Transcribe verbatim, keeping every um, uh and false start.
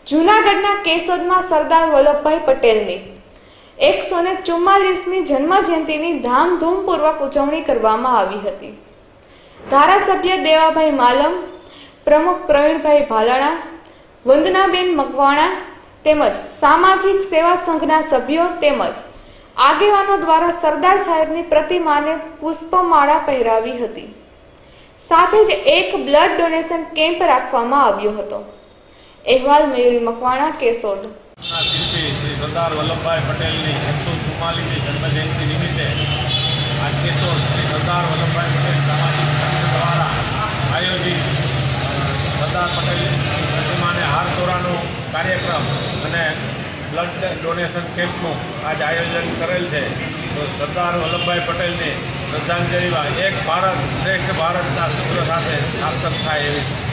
જૂનાગઢના કેશોદમાં સરદાર વલ્લભભાઈ પટેલની એકસો ને ચુમ્માલીસમી જન્મ જયંતિની ધામધૂમપૂર્વક ઉજવણી કરવામાં આવી હતી। ધારાસભ્ય દેવાભાઈ માલમ, પ્રમુખ પ્રવીણભાઈ ભાલાણા, વંદનાબેન મકવાણા તેમજ સામાજિક સેવા સંઘના સભ્યો તેમજ આગેવાનો દ્વારા સરદાર સાહેબની પ્રતિમાને પુષ્પમાળા પહેરાવી હતી। સાથે જ એક બ્લડ ડોનેશન કેમ્પ રાખવામાં આવ્યો હતો। અહેવાલ મયુરી મકવાણા, કેશોદ। શિલ્પી શ્રી સરદાર વલ્લભભાઈ પટેલની એકસો ચુમ્માલીસમી જન્મજયંતિ નિમિત્તે આજ કેશોદ શ્રી સરદાર વલ્લભભાઈ પટેલ સામાજિક સંઘ દ્વારા આયોજિત સરદાર પટેલની પ્રતિમાને હાર તોરાનો કાર્યક્રમ અને બ્લડ ડોનેશન કેમ્પનું આજ આયોજન કરેલ છે। તો સરદાર વલ્લભભાઈ પટેલને શ્રદ્ધાંજલિમાં એક ભારત શ્રેષ્ઠ ભારતના સૂત્ર સાથે સાર્થક થાય એવી